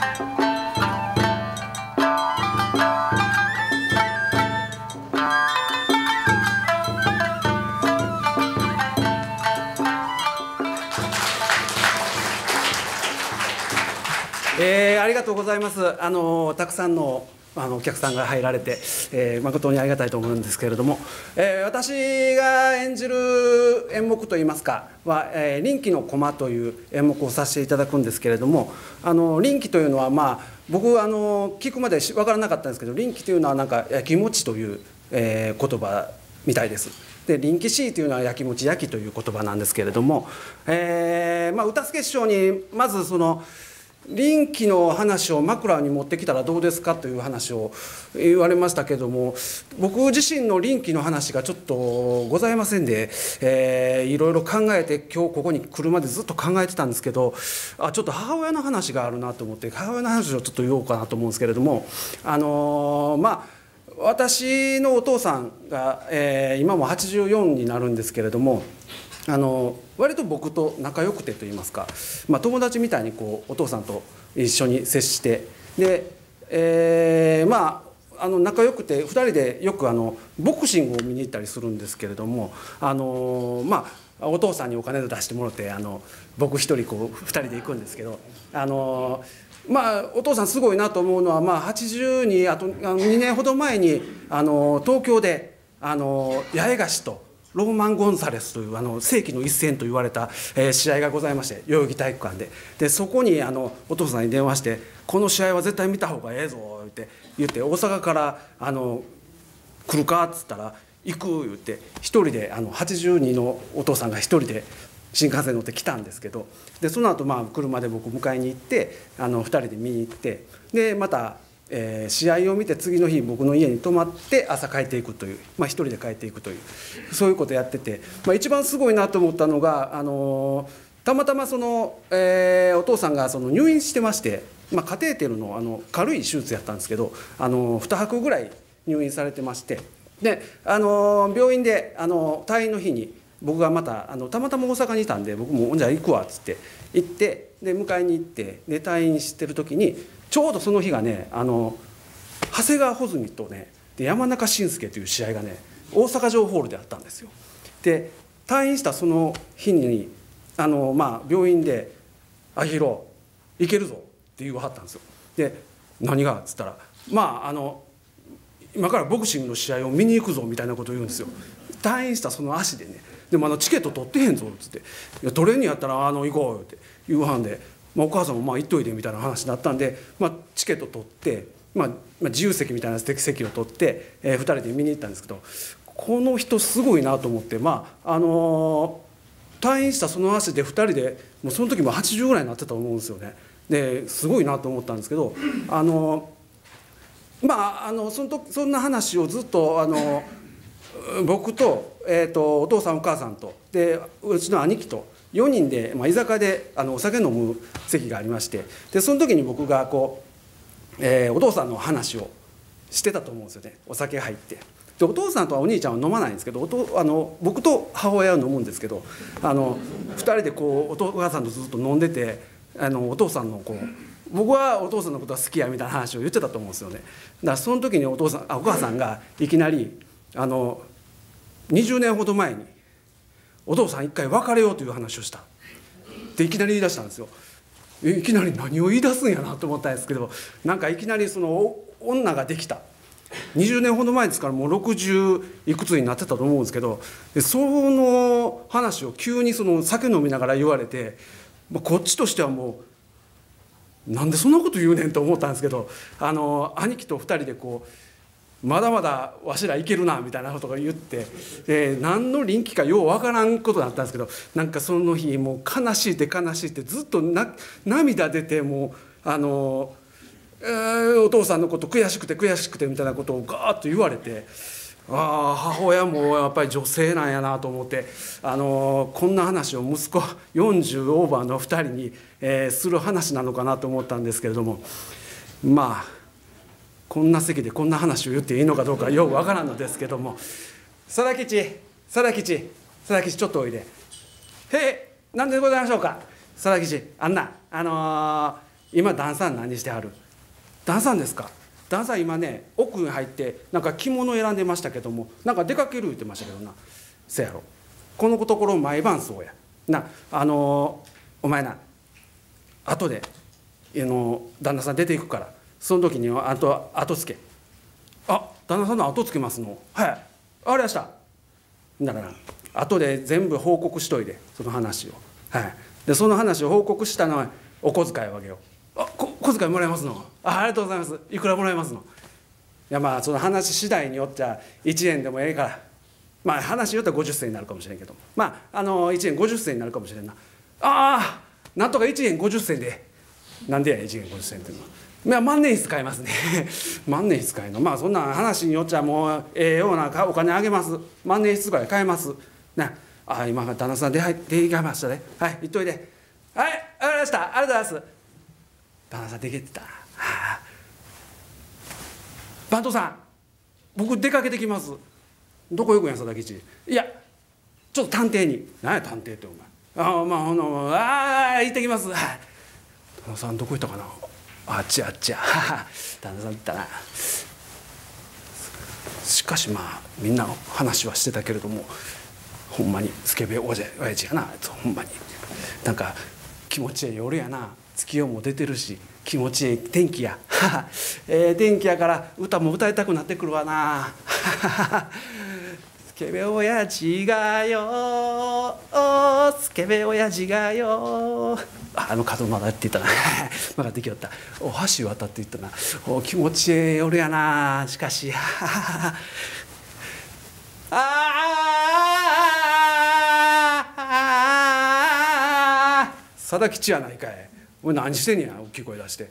ありがとうございます。たくさんのお客さんが入られて、誠にありがたいと思うんですけれども、私が演じる演目といいますかは「臨機の駒」という演目をさせていただくんですけれども、臨機というのは、僕聞くまで分からなかったんですけど、臨機というのはなんかやきもちという、言葉みたいです。で臨機シーというのはやきもち焼きという言葉なんですけれども、歌助師匠にまずその臨機の話を枕に持ってきたらどうですかという話を言われましたけども、僕自身の臨機の話がちょっとございませんで、いろいろ考えて今日ここに来るまでずっと考えてたんですけど、ちょっと母親の話があるなと思って母親の話をちょっと言おうかなと思うんですけれども、私のお父さんが、今も84になるんですけれども、割と僕と仲良くてといいますか、友達みたいにこうお父さんと一緒に接して、で、仲良くて2人でよくボクシングを見に行ったりするんですけれども、お父さんにお金を出してもらって僕一人こう2人で行くんですけど、お父さんすごいなと思うのは、80にあと2年ほど前に東京で八重樫とローマン・ゴンサレスという世紀の一戦と言われた、試合がございまして、代々木体育館でそこにお父さんに電話して「この試合は絶対見た方がええぞ」って言って「大阪から来るか?」っつったら「行く」言って一人で82のお父さんが一人で新幹線乗って来たんですけど、でその後車で僕迎えに行って2人で見に行って、でまた試合を見て次の日僕の家に泊まって朝帰っていくという、一人で帰っていくというそういうことやってて、一番すごいなと思ったのがたまたまその、お父さんが入院してまして、カテーテルの軽い手術やったんですけど2泊ぐらい入院されてまして、で病院で退院の日に僕がまたたまたま大阪にいたんで僕も「じゃあ行くわ」っつって行ってで迎えに行ってで退院してる時にちょうどその日がね長谷川穂積とねで山中伸介という試合がね大阪城ホールであったんですよ。で退院したその日に病院で「あひろ行けるぞ」って言わはったんですよ。で何がっつったら今からボクシングの試合を見に行くぞみたいなことを言うんですよ。退院したその足でね、でもチケット取ってへんぞっつって「いや取れんにやったら行こうよ」って言うはんで、お母さんも行っといてみたいな話になったんで、チケット取って、自由席みたいな席を取って、2人で見に行ったんですけど、この人すごいなと思って、退院したその足で2人でもうその時も80ぐらいになってたと思うんですよね。ですごいなと思ったんですけどそんな話をずっと僕と、お父さんお母さんとでうちの兄貴と4人で、居酒屋でお酒飲む席がありまして、でその時に僕がお父さんの話をしてたと思うんですよね。お酒入ってでお父さんとはお兄ちゃんは飲まないんですけど僕と母親は飲むんですけど2人でお母さんとずっと飲んでてお父さんの僕はお父さんのことは好きやみたいな話を言ってたと思うんですよね。だからその時にお母さんがいきなり20年ほど前にお父さん一回別れようという話をしたっていきなり言い出したんですよ。いきなり何を言い出すんやなと思ったんですけど、なんかいきなりその女ができた20年ほど前ですからもう60いくつになってたと思うんですけど、その話を急にその酒飲みながら言われて、こっちとしてはもうなんでそんなこと言うねんと思ったんですけど、兄貴と2人でまだまだわしらいけるなみたいなことが言って、何の臨機かようわからんことだったんですけど、なんかその日もう悲しいって悲しいってずっと涙出て、もうお父さんのこと悔しくて悔しくてみたいなことをガーッと言われて、母親もやっぱり女性なんやなと思って、こんな話を息子40オーバーの2人に、する話なのかなと思ったんですけれども、こんな席でこんな話を言っていいのかどうかよくわからんのですけども、貞吉ちょっとおいで。へえ、何でございましょうか。貞吉、 今旦さん何してはる？旦さんですか？旦さん今ね奥に入ってなんか着物選んでましたけども、なんか出かける言ってましたけどな。せやろ、このところ毎晩そうやな。お前な、後で旦那さん出ていくから、その時に後つけ。あ、旦那さんの後つけますの？はい、あれやした。だから後で全部報告しといて、その話を。はい、でその話を報告したのはお小遣いをあげよう。あ、小遣いもらえますの？ありがとうございます。いくらもらえますの？いや、まあその話次第によっちゃ1円でもええから、まあ話によっては50銭になるかもしれんけど、まあ1円50銭になるかもしれんな。ああ、なんとか1円50銭で。なんでや1円50銭っていうのは。いや、万年筆買いますね万年筆買いの、まあそんな話によっちゃもうようなお金あげます。万年筆ぐらい買えますね。あ、今旦那さん出いかましたね。はい、行っといて。はい、わかりました、ありがとうございます。旦那さん出てってた。はあ、番頭さん、僕出かけてきます。どこ行くんや佐々吉？いや、ちょっと探偵に。何や探偵ってお前。ああ、まあ行ってきます。はい、旦那さんどこ行ったかな。あっちあっちや旦那さん行ったな。しかしまあみんな話はしてたけれども、ほんまにスケベ親父やな。ほんまになんか気持ちええ夜やな。月夜も出てるし気持ちええ天気や天気やから歌も歌いたくなってくるわなスケベ親父がよ、スケベ親父がよ、角曲がって言ったな曲がってきよった。お橋渡って言ったな。お気持ちええ夜やな。しかし佐田吉やないかい。お前何してんねや、大きい声出して。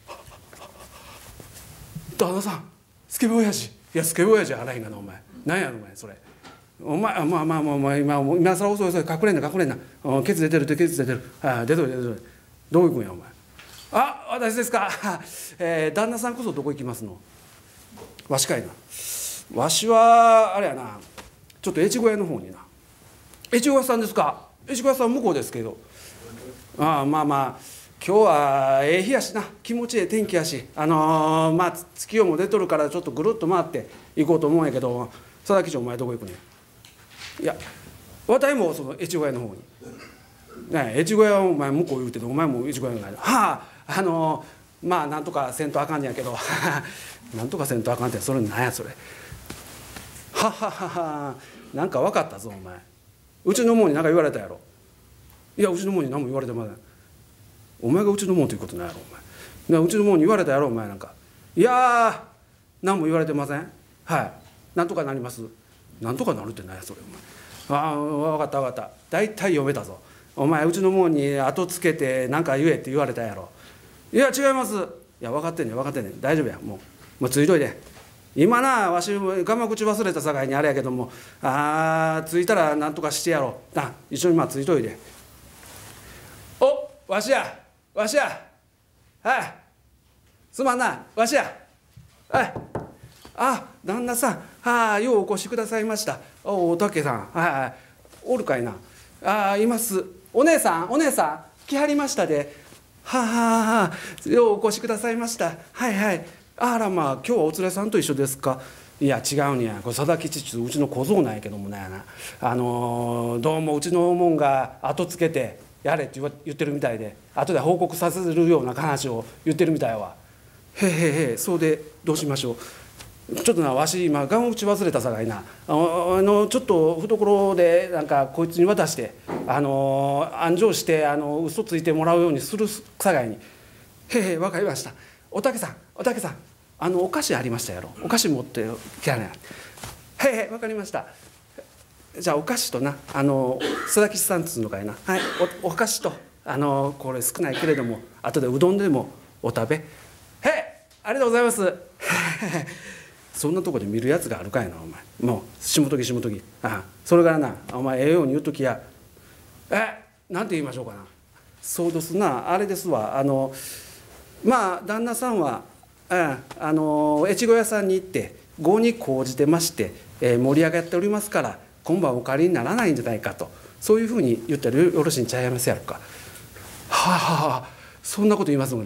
旦那さん、スケベ親父。いや、スケベ親父あらへんがな、お前。何やろお前それ。お前、まあ今更遅い隠れんな隠れんな。ケツ出てるケツ出てる。出とる出とる。どこ行くんやお前。あ、私ですか旦那さんこそどこ行きますの？わしかいな。わしはあれやな、ちょっと越後屋の方にな。越後屋さんですか？越後屋さん向こうですけど。まあ今日はええ日やしな。気持ちええ天気やし、まあ月夜も出とるからちょっとぐるっと回って行こうと思うんやけど、佐々木町お前どこ行くねん？いや、私もその越後屋の方に。ねえ、越後屋はお前向こう言うてて、お前も越後屋の方に。はあ、まあなんとかせんとあかんねやけどなんとかせんとあかんってそれなんやそれ。はははは、なんか分かったぞお前。うちのもんに何か言われたやろ。いや、うちのもんに何も言われてません。お前がうちのもんということないやろお前。うちのもんに言われたやろお前なんか。いや何も言われてません。はい、なんとかなります。なんとかなるって何やそれお前。分かった分かった、大体読めたぞ。お前うちのもんに後つけて何か言えって言われたやろ。いや違います。いや分かってんねん分かってんねん、大丈夫や。もうついといて。今なわしがま口忘れたさかいにあれやけども、ついたらなんとかしてやろうな。一緒についといて。お、わしやわしや。はい、すまんな、わしや。はい、旦那さん、ようお越しくださいました。おたけさん、はい、おるかいな。います。お姉さん来はりましたで。ようお越しくださいました。はいはい。あら、まあ今日はお連れさんと一緒ですか？いや違うんや、これ佐々吉っちゅううちの小僧なんやけどもね、どうもうちのもんが後つけてやれって言ってるみたいで、後で報告させるような話を言ってるみたいわ。そうでどうしましょう。ちょっとな、わし今ガン口忘れたさかいな。ちょっと懐でなんかこいつに渡して安城して嘘ついてもらうようにするさかいに。わかりました。おたけさんお菓子ありましたやろ。お菓子持ってきゃね。わかりました。じゃあお菓子とな佐々木さんつうのかいな。はい、お菓子とこれ少ないけれども後でうどんでもお食べ。ありがとうございますそんなとこで見るやつがあるかいなお前。もうしもときそれからな、お前ええように言うときや。なんて言いましょうかな。そうですな、あれですわ。まあ旦那さんは越後屋さんに行って業に講じてまして、盛り上がっておりますから今晩お帰りにならないんじゃないかと、そういうふうに言ったらよろしいんちゃいますやろか。そんなこと言いますもん。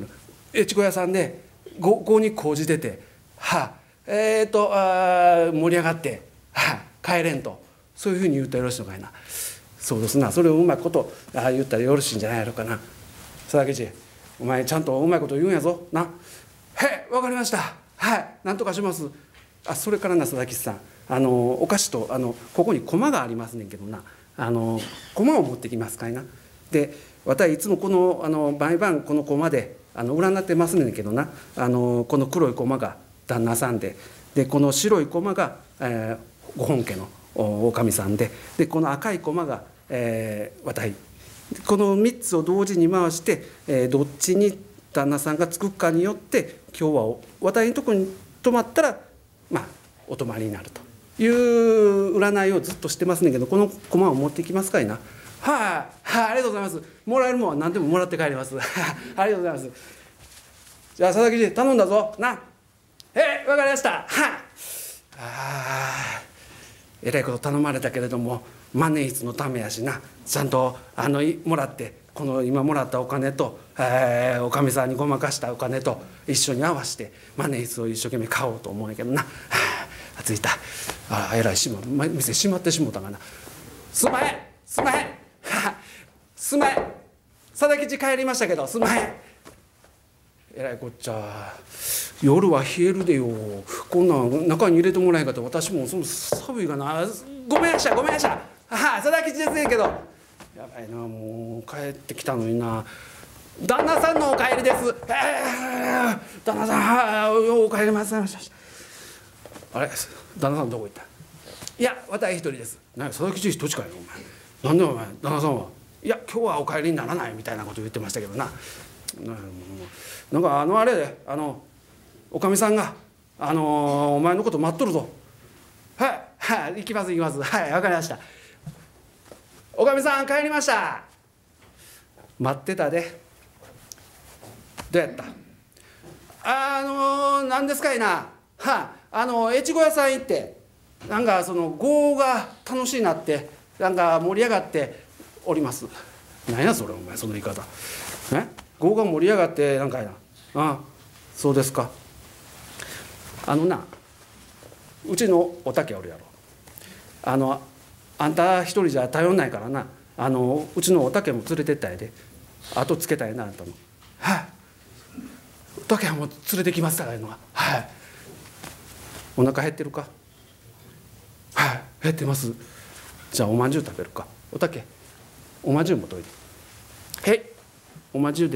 越後屋さんで5に工事出て盛り上がって帰れんと、そういうふうに言ったらよろしいのかいな。そうですな、それをうまいこと言ったらよろしいんじゃないやろかな。佐々木氏、お前ちゃんとうまいこと言うんやぞな。はいわかりました、はいなんとかします。それからな佐々木さん、お菓子とここに駒がありますねんけどな、駒を持ってきますかいな。で私いつもこの毎晩この駒で占ってますねんけどな、この黒い駒が旦那さんで、この白い駒が、ご本家のおかみさんで、この赤い駒が、私、この3つを同時に回して、どっちに旦那さんがつくかによって今日は私のところに泊まったらお泊まりになるという占いをずっとしてますねんけど、この駒を持ってきますかいな。はい、ありがとうございます。もらえるもんは何でももらって帰ります。ありがとうございます。じゃあ佐々木氏頼んだぞな。わかりました。えらいこと頼まれたけれども万年筆のためやしな、ちゃんともらって、この今もらったお金と、おかみさんにごまかしたお金と一緒に合わせて万年筆を一生懸命買おうと思うんやけどな。着いた。えらい店閉まってしもたがな。すんまへんすんまへんすんまへん、佐々吉帰りましたけどすんまへん。えらいこっちゃ、夜は冷えるでよ。こんなん中に入れてもらえんかったら私もその寒いがな。ごめんやしたごめんやした。佐々吉ですねんけど、やばいな、もう帰ってきたのにな。旦那さんのお帰りです。旦那さんお帰りません。あれ旦那さんどこ行った。いや私一人です。佐々吉どっちかよお前。なんでお前旦那さんは。いや今日はお帰りにならないみたいなこと言ってましたけどな。なんかあれでおかみさんがお前のこと待っとるぞ。はい行きます行きます。はいわかりました。おかみさん帰りました。待ってたで。どうやった。何ですかいな。越後屋さん行ってなんかその碁が楽しいなってなんか盛り上がっております。何やそれお前その言い方。碁が盛り上がってなんかやな。そうですか。うちのおたけおるやろ。あんた一人じゃ頼んないからな。うちのおたけも連れてったんやで。後つけたんやなあんたも。おたけも連れてきますからいうのは。お腹減ってるか。減ってます。じゃあおまんじゅう食べるか。おたけおまんじゅうもといて。おまんじゅうです。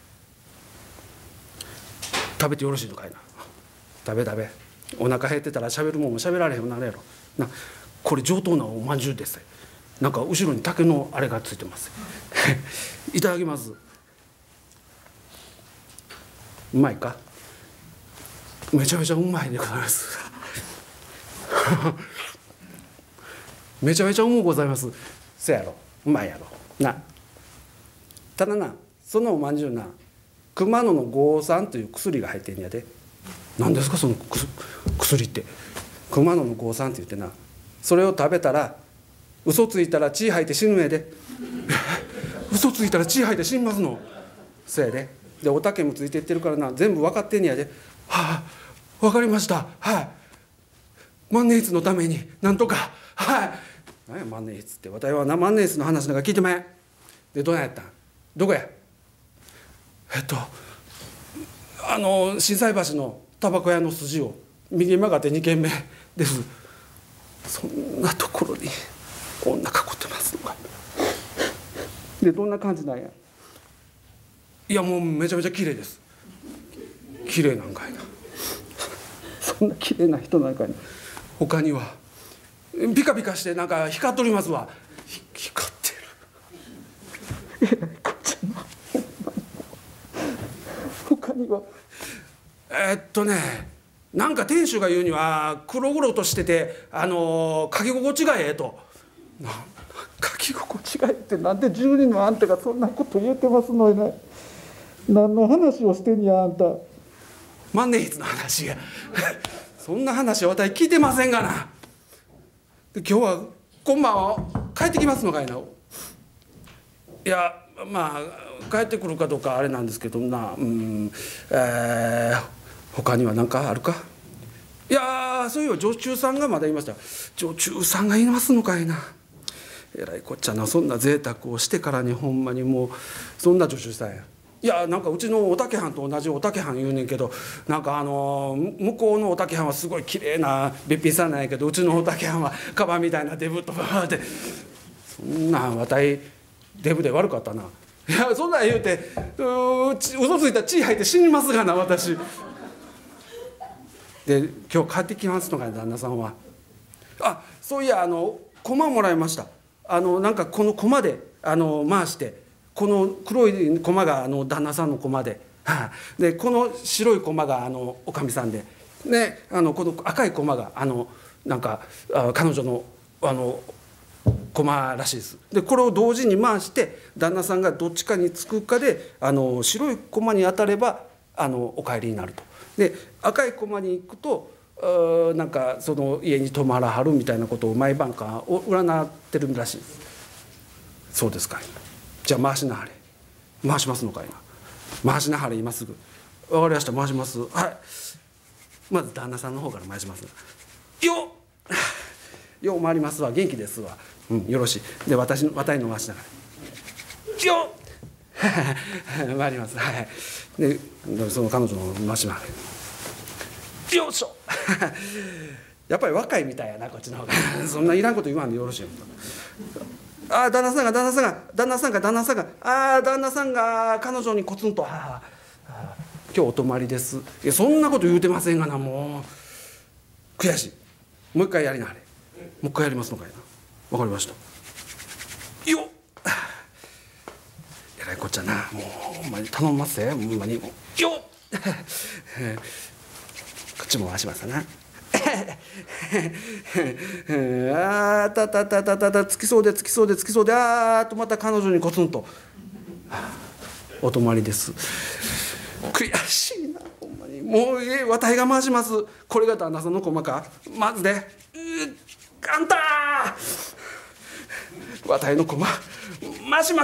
食べてよろしいのかいな。食べ。お腹減ってたら喋るもんも喋られへんようになるやろな。これ上等なおまんじゅうです。なんか後ろに竹のあれがついてます。いただきます。うまいか。めちゃめちゃうまいでございます。めちゃめちゃうまございます。せやろうまいやろな。ただなそのおまんじゅうな熊野の5酸という薬が入ってんやで。何ですかその薬って。熊野の5酸って言ってな、それを食べたら嘘ついたら血吐いて死ぬんやで。嘘ついたら血吐いて死にますの。そうやで。でおたけもついていってるからな全部分かってんやで。分かりました。万年筆のためになんとか。何や万年筆って。私は万年筆の話なんか聞いてまへん。でどうやったん。どこや。心斎橋のタバコ屋の筋を右曲がって2軒目です。そんなところに女囲ってますのか。でどんな感じなんや。いやもうめちゃめちゃ綺麗です。綺麗なんかいな。そんな綺麗な人なんかいな。他にはピカピカしてなんか光っとりますわ。光ってる。他にはなんか店主が言うには黒々としてて書き心地がええと。書き心地がええってなんで住人のあんたがそんなこと言ってますのよね。何の話をしてんやあんた。万年筆の話や。そんな話は私聞いてませんがな。で今日は今晩は帰ってきますのかいな。いやまあ帰ってくるかどうかあれなんですけどな、他には何かあるか。いやそういえば女中さんがまだいました。女中さんがいますのかいな。えらいこっちゃな、そんな贅沢をしてからにほんまにもうそんな女中さんや。いやなんかうちのお竹藩と同じお竹藩言うねんけど、なんか向こうのお竹藩はすごい綺麗なべっぴんさんなんやけど、うちのお竹藩はカバンみたいなデブとかってそんなんわたいデブで悪かったな。いやそんなん言うて嘘ついたら血吐いて死にますがな私。で今日帰ってきますのかね旦那さんは。あそういや駒もらいました。なんかこの駒で回してこの黒い駒が旦那さんの駒で、でこの白い駒がおかみさんで、ね、この赤い駒がなんか彼女の駒らしいです。でこれを同時に回して旦那さんがどっちかにつくかで白い駒に当たればお帰りになると。で赤い駒に行くとなんかその家に泊まらはるみたいなことを毎晩か占ってるらしいです。そうですかい。じゃあ回しなはれ。回しますのかいな。回しなはれ今すぐ。わかりました、回します。はい。まず旦那さんの方から回します。よっよう回りますわ、元気ですわ。よろしい。で渡りの回しながらよっ回ります。はい。でその彼女の回しながらよっしょやっぱり若いみたいやなこっちの方がそんないらんこと言わんでよろしいよ。あ旦那さんが旦那さんが彼女にコツンと今日お泊まりです。いやそんなこと言うてませんがな、もう悔しい。もう一回やりなはれ。もう一回やりますのかいな。わかりましたよっえらいこっちゃな、もうほんまに頼みますぜほんまによっこっちも回しますなあたたたたたたつきそうであーとまた彼女にコツンとお泊まりです。悔しいなほんまに。もうわたいが回します。これが旦那さんの駒か。まずねあんたわたいの駒回します。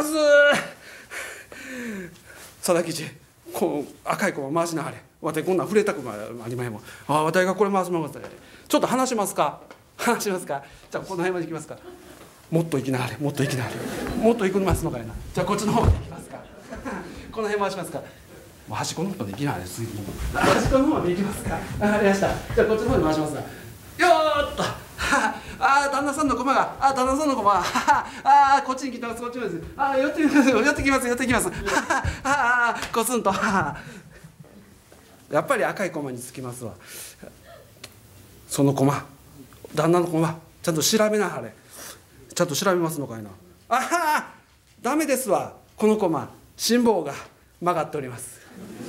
定吉こう赤い駒回しなはれ。わたいこんなん触れたくもありまへんもん。わたいがこれ回します。ちょっと話しますか。じゃあこの辺まで行きますか。もっと行きなはれもっと行きますのかいな。じゃあこっちの方まで行きますかこの辺回しますか。もう端っこの方まで行きなはれ。端っこの方まで行きますか。わかりました。じゃあこっちの方に回しますがよーっと旦那さんの駒が旦那さんの駒こっちに来てます。こっちです。寄ってきますコツンとやっぱり赤い駒につきますわ。その駒旦那の駒ちゃんと調べなはれ。ちゃんと調べますのかいな。ダメですわ。この駒心棒が曲がっております。